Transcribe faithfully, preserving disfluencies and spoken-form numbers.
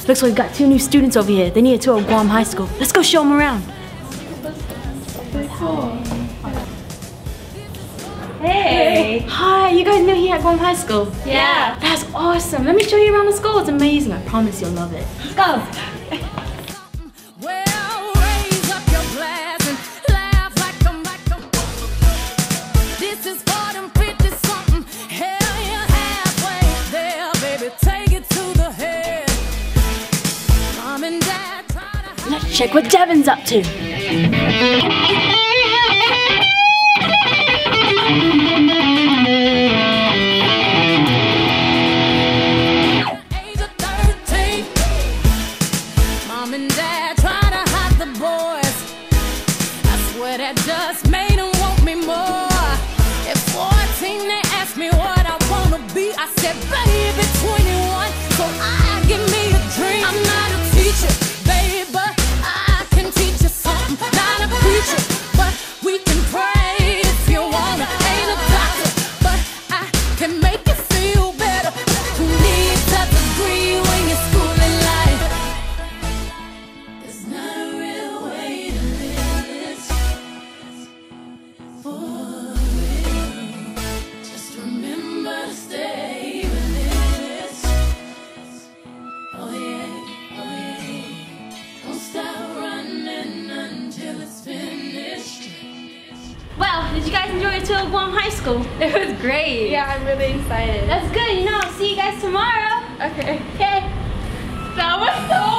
Looks like we've got two new students over here. They need a tour of Guam High School. Let's go show them around. Hey! Hi, you guys new here at Guam High School? Yeah. That's awesome. Let me show you around the school. It's amazing. I promise you'll love it. Let's go! Let's check what Devin's up to. Mom and Dad try to hide the boys. I swear that just made them want me more. At fourteen they asked me what I wanna be. I said, baby, twenty-one, so I give me a dream. I'm not a teacher, baby, but I can teach you something. Not a preacher, but we can pray if you wanna. Ain't a doctor, but I can make you feel better. Who needs a degree when you're schooling life? It's not a real way to live this for real. Just remember to stay within this. Oh yeah, oh yeah. Don't stop running until it's finished. Well, did you guys enjoy your tour of Guam High School? It was great. Yeah, I'm really excited. That's good. You know, I'll see you guys tomorrow. Okay. Okay. That was so